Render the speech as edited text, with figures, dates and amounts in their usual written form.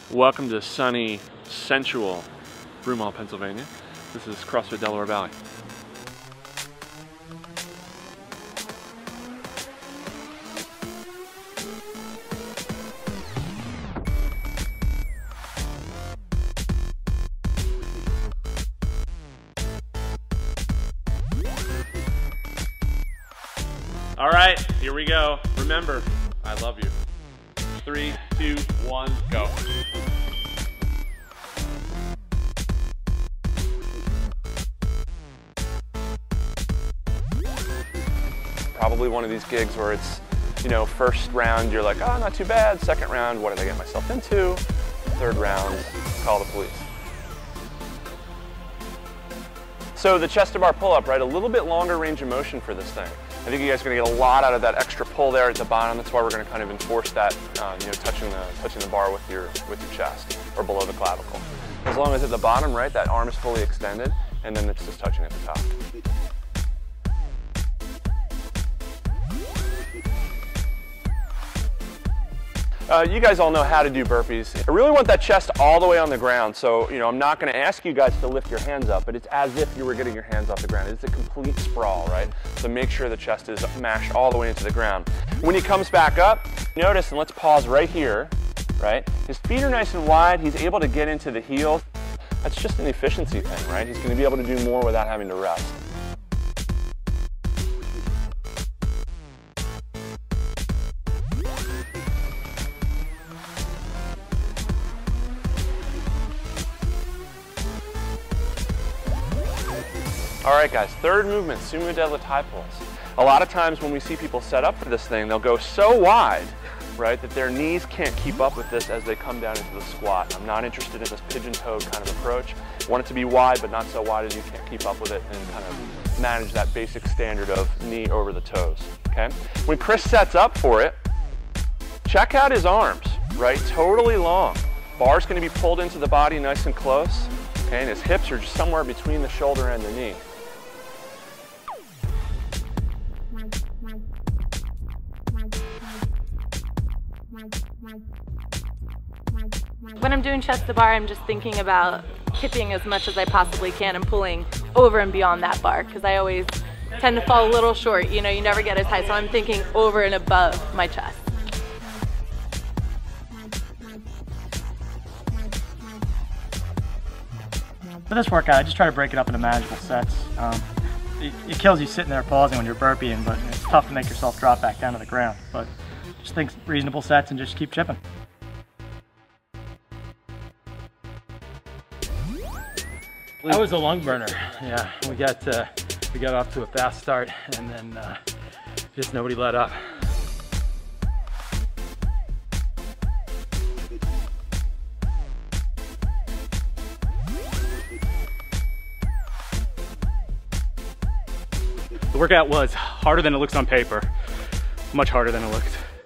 Welcome to sunny, sensual Broomall, Pennsylvania. This is CrossFit Delaware Valley. All right, here we go. Remember, I love you. 3, 2, 1, go. Probably one of these gigs where it's, you know, first round you're like, oh, not too bad. Second round, what did I get myself into? Third round, call the police. So the chest to bar pull-up, right? A little bit longer range of motion for this thing. I think you guys are going to get a lot out of that extra pull there at the bottom. That's why we're going to kind of enforce that, you know, touching the bar with your chest or below the clavicle. As long as at the bottom, right, that arm is fully extended, and then it's just touching at the top. You guys all know how to do burpees. I really want that chest all the way on the ground, so you know I'm not going to ask you guys to lift your hands up, but it's as if you were getting your hands off the ground. It's a complete sprawl, right? So make sure the chest is mashed all the way into the ground. When he comes back up, notice, and let's pause right here, right? His feet are nice and wide. He's able to get into the heel. That's just an efficiency thing, right? He's going to be able to do more without having to rest. All right guys, third movement, Sumo-deadlift high pulls. A lot of times when we see people set up for this thing, they'll go so wide, right, that their knees can't keep up with this as they come down into the squat. I'm not interested in this pigeon-toed kind of approach. I want it to be wide, but not so wide as you can't keep up with it and kind of manage that basic standard of knee over the toes, okay? When Chris sets up for it, check out his arms, right, totally long. Bar's gonna be pulled into the body nice and close, okay, and his hips are just somewhere between the shoulder and the knee. When I'm doing chest to bar, I'm just thinking about kipping as much as I possibly can and pulling over and beyond that bar, because I always tend to fall a little short. You know, you never get as high, so I'm thinking over and above my chest. For this workout, I just try to break it up into manageable sets. It kills you sitting there pausing when you're burpeeing, but it's tough to make yourself drop back down to the ground. But just think reasonable sets and just keep chipping. That was a lung burner. Yeah, we got off to a fast start, and then just nobody let up. The workout was harder than it looks on paper, much harder than it looked.